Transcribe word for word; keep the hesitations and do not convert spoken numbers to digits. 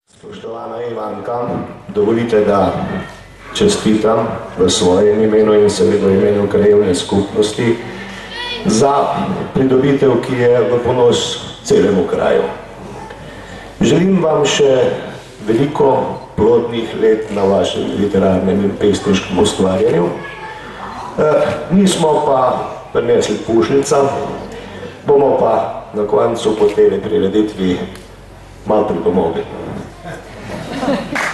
Spoštovana Ivanka, dovolite, da čestitam v svojem imenu in seveda v imenu krajevne skupnosti za pridobitev, ki je v ponos celemu kraju. Želim vam še veliko plodnih let na vašem literarnem in pesniškem ustvarjanju. Nismo pa prinesli pušnica, bomo pa na koncu po tej prireditvi malo pripomogli.